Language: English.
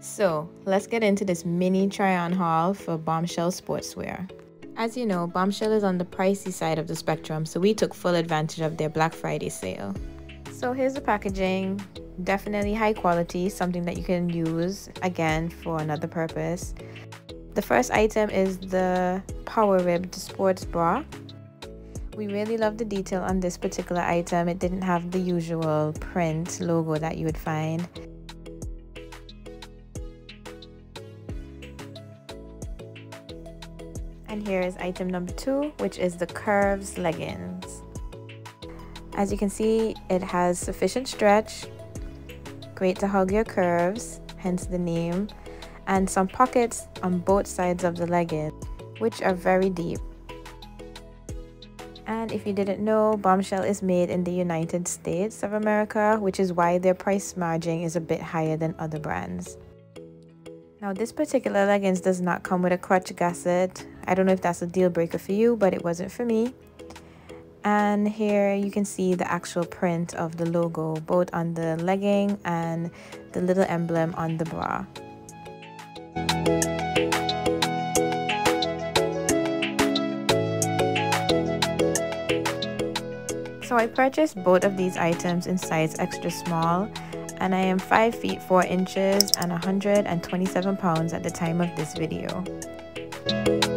So let's get into this mini try-on haul for Bombshell sportswear. As you know, Bombshell is on the pricey side of the spectrum, so we took full advantage of their Black Friday sale. So here's the packaging. Definitely high quality, something that you can use again for another purpose. The first item is the power ribbed sports bra. We really love the detail on this particular item. It didn't have the usual print logo that you would find. And here is item number 2, which is the curves leggings. As you can see, it has sufficient stretch, great to hug your curves, hence the name, and some pockets on both sides of the legging, which are very deep. And if you didn't know, Bombshell is made in the United States of America, which is why their price margin is a bit higher than other brands. Now, this particular leggings does not come with a crotch gusset. I don't know if that's a deal breaker for you, but it wasn't for me. And here you can see the actual print of the logo, both on the legging and the little emblem on the bra. So I purchased both of these items in size extra small, and I am 5 feet 4 inches and 127 pounds at the time of this video.